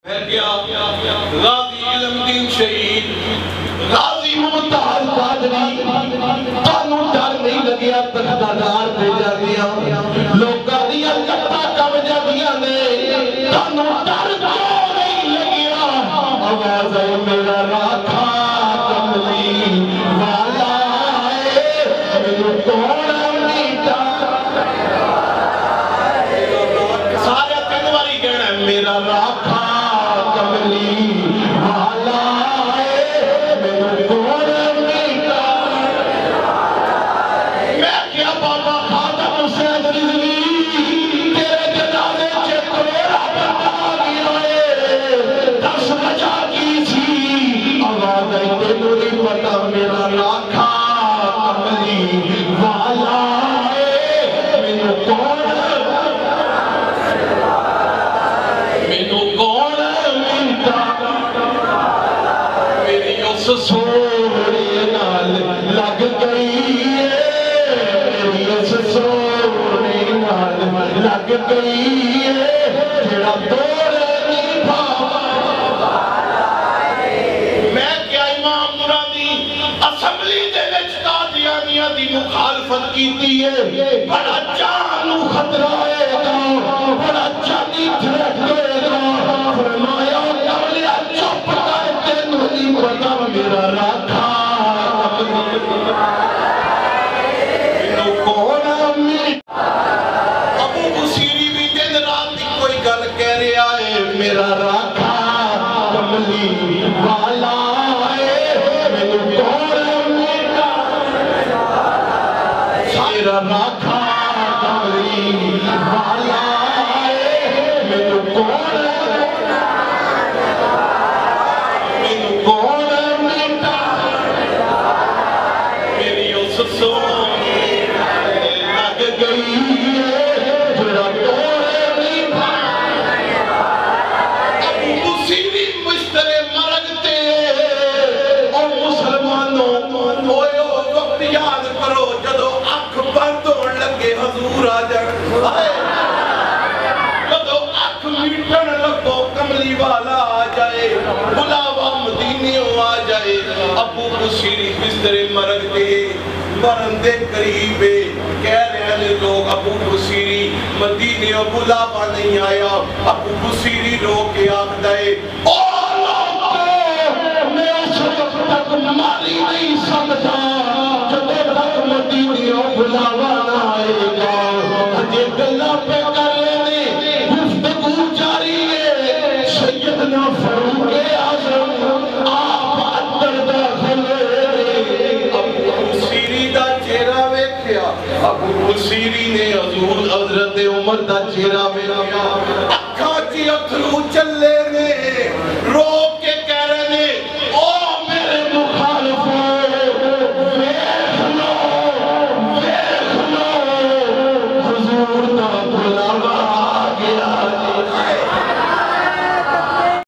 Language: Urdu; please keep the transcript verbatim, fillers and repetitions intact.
غازی علم دین شہید غازی ممتاز قادری تانوں ڈر نہیں لگیا تختادار بھیجا دیا لوکاں دیاں لٹاں کم جاندیاں نے تانوں ڈر کیوں نہیں لگیا آواز ہے میرا راکھا کملی والا ہے مینوں کون نیٹا سارے تین واری کہنا ہے میرا راکھا کملی والا ہے مینوں کون نیٹا میں کیا بابا خاتم حسین رضوی تیرے جنازے چے کروڑا بندہ آ گیا ہے دس بجا کی تھی آواز ہے تینوں نہیں پتا میرا راکھا کملی والا ہے مینوں کون مینوں کون میری اس سونے نال لگ گئی ہے میری اس سونے نال لگ گئی ہے جڑا توڑ نہیں پاوا میں کیا امام مرادی اسمبلی دے وچ قادیانیاں دی مخالفت کیتی ہے بڑا جانو خطرہ ہے گا بڑا جانی تھرکے گا فرمایا کملیا چپ کر تینوں نہیں پتا میرا راکھا مینوں کون امید ابو بصیری بھی دن رات دی کوئی گل کہہ رہا ہے میرا راکھا کملی والا ہے مینوں کون امید میرا راکھا کملی والا ہے مینوں کون مینوں کون نیٹا میری اس سونے لگ گئی ہے جڑا توڑ نہیں پایا ابو بصیری مشترے مرگتے اور مسلمانوں ہوئے ہو وقت یاد کرو جدو اکھ بند ہون لگے حضور آ جائے جدو اکھ میٹن لگو کملی والا آ جائے بلاوا مدینیوں آ جائے ابو بصیری بسترے مرگتے مرندے قریبے کہہ رہے ہیں لوگ ابو بصیری مدینیوں بلاوا نہیں آیا ابو بصیری رو کے آکھ دائے اور لوگوں میں اس وقت تک ماری نہیں سکتا جب تک مدینیوں بلاوا نہ آئے گا ہجے گلہ پہ کر لینے گفتگو جاری ہے سیدنا فاروق اعظم آپ اندر داخل ابو بصیری دا چہرہ ویکھیا ابو بصیری نے حضور حضرت عمر دا چہرہ ویکھیا اکھاں چی اتھرو چلے